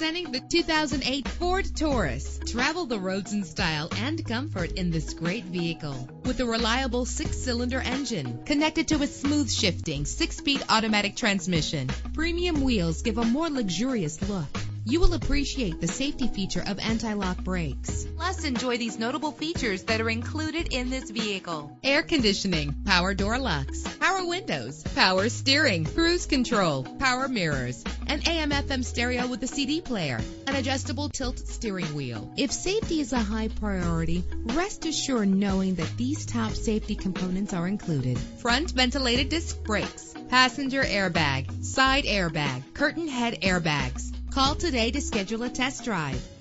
Presenting the 2008 Ford Taurus. Travel the roads in style and comfort in this great vehicle. With a reliable 6-cylinder engine connected to a smooth shifting 6-speed automatic transmission. Premium wheels give a more luxurious look. You will appreciate the safety feature of anti-lock brakes. Plus, enjoy these notable features that are included in this vehicle: air conditioning, power door locks, power windows, power steering, cruise control, power mirrors, an AM/FM stereo with a CD player, an adjustable tilt steering wheel. If safety is a high priority, rest assured knowing that these top safety components are included: front ventilated disc brakes, passenger airbag, side airbag, curtain head airbags. Call today to schedule a test drive.